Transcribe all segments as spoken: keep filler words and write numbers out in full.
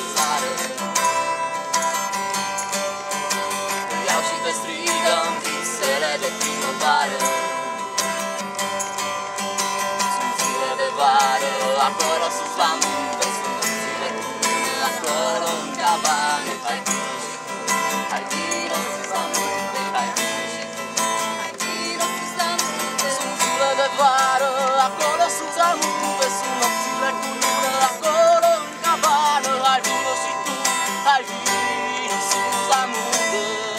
sară. Te iau și te strigă în visele de primăvară. Sunt zile de vară, acolo sus la munte, sunt zile cu mine, acolo în cabane. Hai vino și tu, hai vino sus la munte, hai vino și tu, hai vino sus la munte. Sunt zile de vară, acolo sus la munte, sunt nopțile cu lună, acolo în cabană. Hai vino și tu, hai vino sus la munte.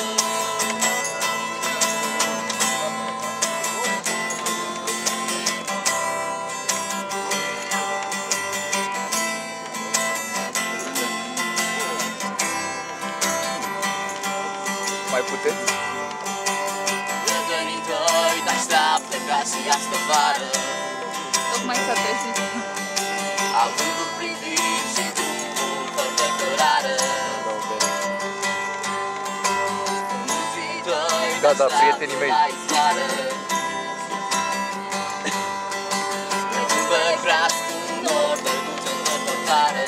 Mai puteți? Prietenii tăi te-așteaptă ca și astă vară. Tocmai s-a trezit. Au vândut privit și drumul fără de cărare. Muncii tăi Da, da, prietenii mei. la izvoare. Mergând pe crească în nord, te duce în depărtare.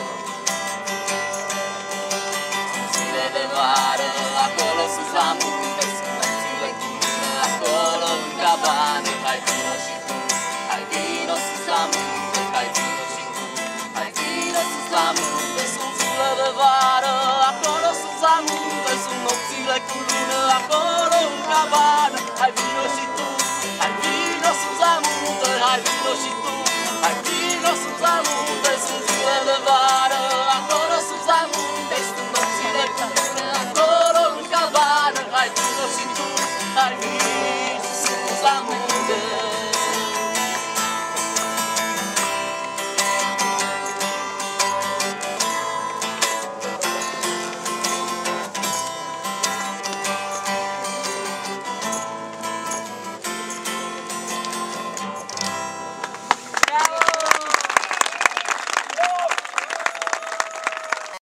Sunt zile de vară, acolo sus la munte, sunt nopțile cu lună, acolo în cabane. Hai vino și tu, hai vino sus la munte, hai vino și tu, hai vino sus la munte. Sunt zile de vară, acolo sus la munte, sunt nopțile cu lună, acolo în cabane. Hai vino și tu, hai vino sus la munte, hai vino și tu, hai vino sus la munte. Sunt zile de vară, acolo sus la munte, sunt nopțile cu lună, acolo în cabane. Hai vino și tu, hai vino